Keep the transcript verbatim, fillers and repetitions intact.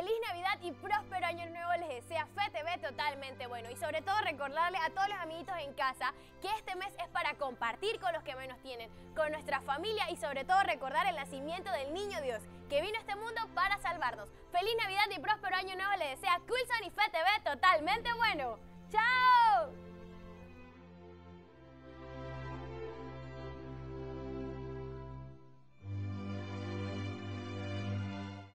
Feliz Navidad y próspero año nuevo les desea Fe T V Totalmente Bueno. Y sobre todo recordarle a todos los amiguitos en casa que este mes es para compartir con los que menos tienen, con nuestra familia y sobre todo recordar el nacimiento del Niño Dios, que vino a este mundo para salvarnos. Feliz Navidad y próspero año nuevo les desea Coulson y Fe T V Totalmente Bueno. ¡Chao!